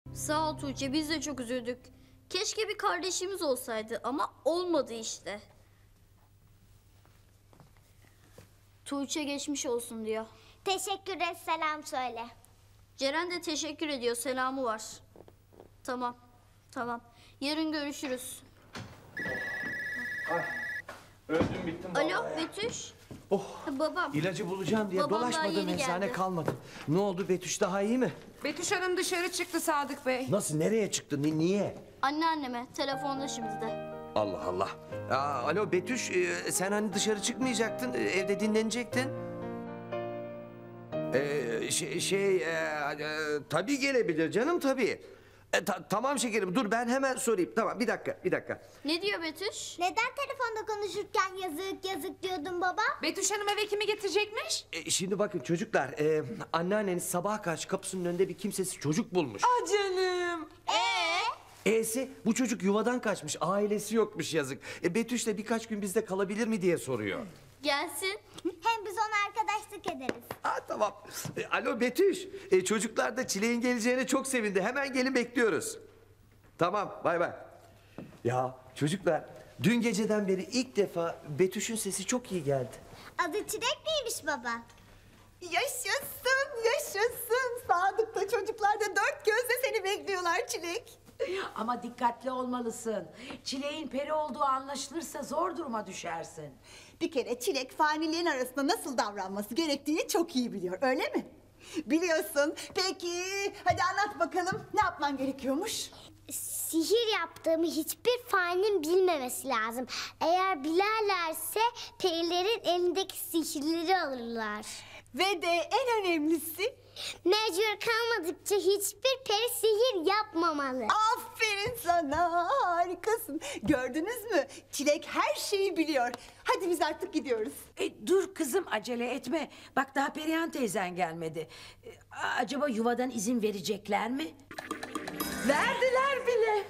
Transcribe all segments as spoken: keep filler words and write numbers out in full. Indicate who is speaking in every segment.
Speaker 1: Sağ ol Tuğçe, biz de çok üzüldük. Keşke bir kardeşimiz olsaydı ama olmadı işte. Tuğçe geçmiş olsun diyor.
Speaker 2: Teşekkür et, selam söyle.
Speaker 1: Ceren de teşekkür ediyor, selamı var. Tamam, tamam. Yarın görüşürüz.
Speaker 3: Ay, öldüm bittim vallahi
Speaker 1: Alo
Speaker 3: ya.
Speaker 1: Betüş.
Speaker 3: Oh,
Speaker 1: Babam.
Speaker 3: ilacı bulacağım diye
Speaker 1: Babam daha
Speaker 3: dolaşmadım,
Speaker 1: yeni
Speaker 3: eczane
Speaker 1: geldi.
Speaker 3: kalmadı. Ne oldu, Betüş daha iyi mi?
Speaker 4: Betüş Hanım dışarı çıktı Sadık Bey.
Speaker 3: Nasıl, nereye çıktı, ni- niye?
Speaker 1: Anneanneme, telefonda şimdi de.
Speaker 3: Allah Allah. Aa, alo Betüş, e, sen hani dışarı çıkmayacaktın, e, evde dinlenecektin. Ee, şey, şey e, e, tabii gelebilir canım, tabii. E, ta- tamam şekerim, dur ben hemen sorayım. Tamam, bir dakika, bir dakika.
Speaker 1: Ne diyor Betüş?
Speaker 2: Neden telefonda konuşurken yazık yazık diyordun baba?
Speaker 4: Betüş Hanım eve kimi getirecekmiş?
Speaker 3: E, şimdi bakın çocuklar, e, anneanneniz sabaha karşı kapısının önünde bir kimsesiz çocuk bulmuş.
Speaker 4: Ah canım.
Speaker 2: Ee?
Speaker 3: E'si bu çocuk yuvadan kaçmış, ailesi yokmuş yazık. E, Betüş de birkaç gün bizde kalabilir mi diye soruyor.
Speaker 1: Gelsin.
Speaker 2: Hem biz ona arkadaşlık ederiz.
Speaker 3: Ha tamam. E, alo Betüş, e, çocuklar da Çilek'in geleceğine çok sevindi. Hemen gelin, bekliyoruz. Tamam, bay bay. Ya çocuklar, dün geceden beri ilk defa Betüş'ün sesi çok iyi geldi.
Speaker 2: Adı Çilek miymiş baba?
Speaker 5: Yaşasın, yaşasın. Sadık'ta çocuklar da dört gözle seni bekliyorlar Çilek.
Speaker 6: Ama dikkatli olmalısın. Çileğin peri olduğu anlaşılırsa zor duruma düşersin.
Speaker 5: Bir kere Çilek fanilerin arasında nasıl davranması gerektiğini çok iyi biliyor, öyle mi? Biliyorsun. Peki, hadi anlat bakalım, ne yapman gerekiyormuş?
Speaker 2: Sihir yaptığımı hiçbir faninin bilmemesi lazım. Eğer bilerlerse perilerin elindeki sihirleri alırlar.
Speaker 5: Ve de en önemlisi...
Speaker 2: Mecbur kalmadıkça hiçbir peri sihir yapmamalı.
Speaker 5: Aferin sana, harikasın. Gördünüz mü? Çilek her şeyi biliyor. Hadi biz artık gidiyoruz.
Speaker 6: E, dur kızım, acele etme. Bak daha Perihan teyzen gelmedi. E, acaba yuvadan izin verecekler mi?
Speaker 7: Verdiler bile.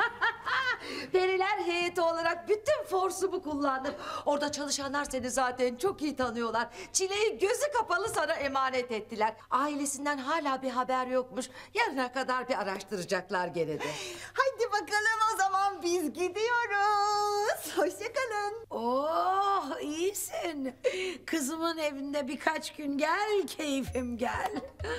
Speaker 7: Periler heyeti olarak bütün forsumu kullandım. Orada çalışanlar seni zaten çok iyi tanıyorlar. Çileği gözü kapalı sana emanet ettiler. Ailesinden hala bir haber yokmuş. Yarına kadar bir araştıracaklar gene de.
Speaker 5: Hadi bakalım o zaman biz gidiyoruz. Hoşça kalın.
Speaker 6: Oh, iyisin. Kızımın evinde birkaç gün gel, keyfim gel.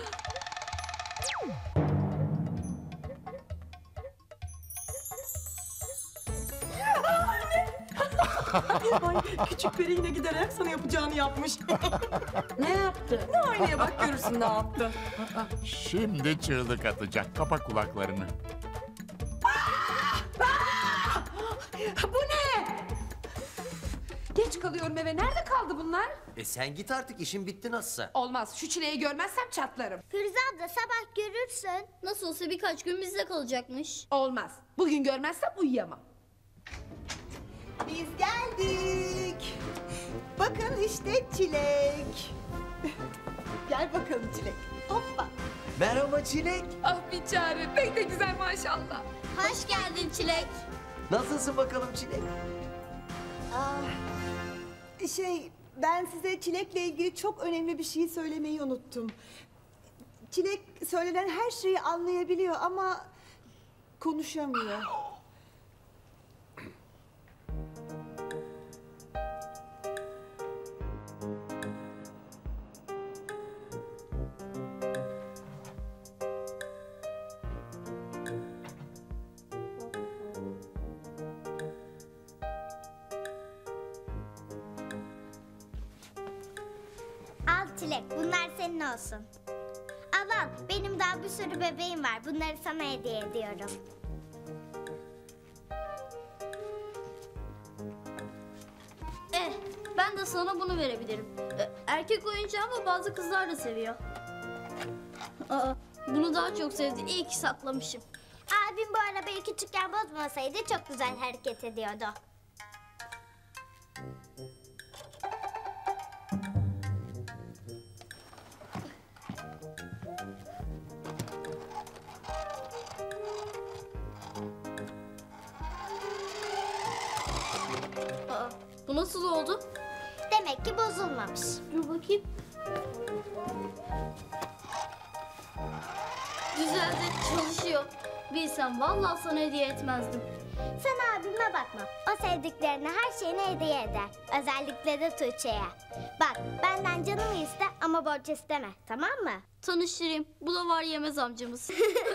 Speaker 8: Ay, küçük peri yine giderek sana yapacağını yapmış.
Speaker 6: Ne yaptı?
Speaker 8: Aynaya bak, görürsün ne yaptı.
Speaker 9: Şimdi çığlık atacak. Kapa kulaklarını.
Speaker 4: Bu ne? Geç kalıyorum eve. Nerede kaldı bunlar?
Speaker 3: E sen git artık, işin bitti nasılsa.
Speaker 4: Olmaz. Şu çileği görmezsem çatlarım.
Speaker 2: Firuze abla sabah görürsün.
Speaker 1: Nasıl olsa birkaç gün bizde kalacakmış.
Speaker 4: Olmaz. Bugün görmezsem uyuyamam.
Speaker 5: Biz geldik. Bakın işte Çilek. Gel bakalım Çilek. Hoppa.
Speaker 3: Merhaba Çilek.
Speaker 4: Ah bir çare. Pek de güzel maşallah.
Speaker 1: Hoş geldin Çilek.
Speaker 3: Nasılsın bakalım Çilek?
Speaker 5: Aa, şey, ben size Çilek'le ilgili çok önemli bir şey söylemeyi unuttum. Çilek söylenen her şeyi anlayabiliyor ama konuşamıyor.
Speaker 2: Al Çilek, bunlar senin olsun. Al al, benim daha bir sürü bebeğim var. Bunları sana hediye ediyorum.
Speaker 1: Eh, ben de sana bunu verebilirim. Eh, erkek oyuncağı ama bazı kızlar da seviyor. Aa, bunu daha çok sevdi. İyi ki saklamışım.
Speaker 2: Abim bu arabayı küçükken bozmasaydı çok güzel hareket ediyordu.
Speaker 1: Aa, bu nasıl oldu?
Speaker 2: Demek ki bozulmamış.
Speaker 1: Dur bakayım. güzel de çalışıyor. Bilsem vallahi sana hediye etmezdim.
Speaker 2: Sen abime bakma. O sevdiklerine her şeyini hediye eder. Özellikle de Tuğçe'ye. Bak benden canımı iste ama borç isteme. Tamam mı?
Speaker 1: Tanıştırayım. Bu da var yemez amcamız.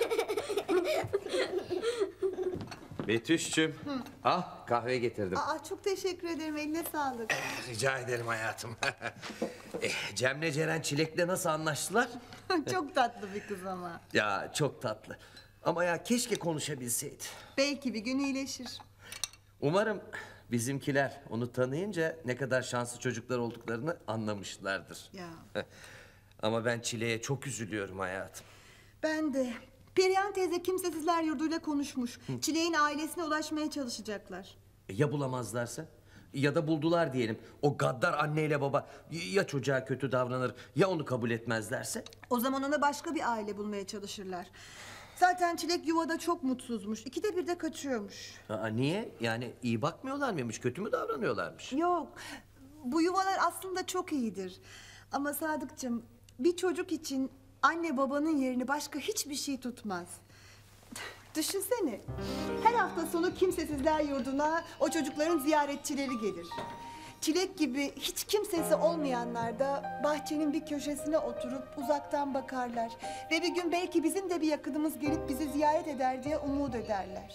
Speaker 3: Betüş'cüm. Al kahve getirdim.
Speaker 5: Aa, çok teşekkür ederim. Eline sağlık.
Speaker 3: Rica ederim hayatım. eh, Cem'le Ceren Çilek'le nasıl anlaştılar?
Speaker 5: Çok tatlı bir kız ama.
Speaker 3: Ya çok tatlı. Ama ya keşke konuşabilseydi.
Speaker 5: Belki bir gün iyileşir.
Speaker 3: Umarım bizimkiler onu tanıyınca ne kadar şanslı çocuklar olduklarını anlamışlardır.
Speaker 5: Ya.
Speaker 3: Ama ben Çilek'e çok üzülüyorum hayatım.
Speaker 5: Ben de. Perihan teyze kimsesizler yurduyla konuşmuş. Çilek'in ailesine ulaşmaya çalışacaklar.
Speaker 3: E, Ya bulamazlarsa? Ya da buldular diyelim. O gaddar anneyle baba ya çocuğa kötü davranır ya onu kabul etmezlerse?
Speaker 5: O zaman ona başka bir aile bulmaya çalışırlar. Zaten Çilek yuvada çok mutsuzmuş. İkide bir de kaçıyormuş.
Speaker 3: Aa, niye? Yani iyi bakmıyorlar mıymış? Kötü mü davranıyorlarmış?
Speaker 5: Yok. Bu yuvalar aslında çok iyidir. Ama Sadıkçım bir çocuk için anne babanın yerini başka hiçbir şey tutmaz. Düşünsene. Her hafta sonu kimsesizler yurduna o çocukların ziyaretçileri gelir. Çilek gibi hiç kimsesi olmayanlar da bahçenin bir köşesine oturup uzaktan bakarlar. Ve bir gün belki bizim de bir yakınımız gelip bizi ziyaret eder diye umut ederler.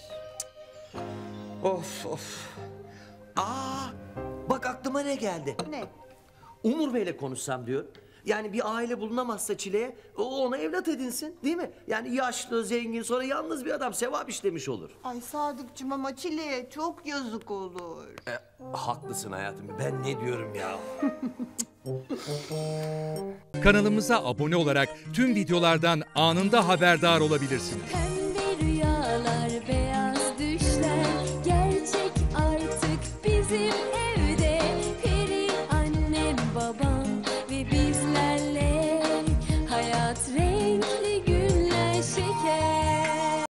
Speaker 3: Of of. Aa, bak aklıma ne geldi.
Speaker 5: Ne?
Speaker 3: Umur Bey'le konuşsam diyor. Yani bir aile bulunamazsa Çile'ye o ona evlat edinsin değil mi? Yani yaşlı, zengin, sonra yalnız bir adam sevap işlemiş olur.
Speaker 5: Ay Sadıkçım ama Çilek'e çok yazık olur.
Speaker 3: E, haklısın hayatım. Ben ne diyorum ya?
Speaker 10: Kanalımıza abone olarak tüm videolardan anında haberdar olabilirsiniz.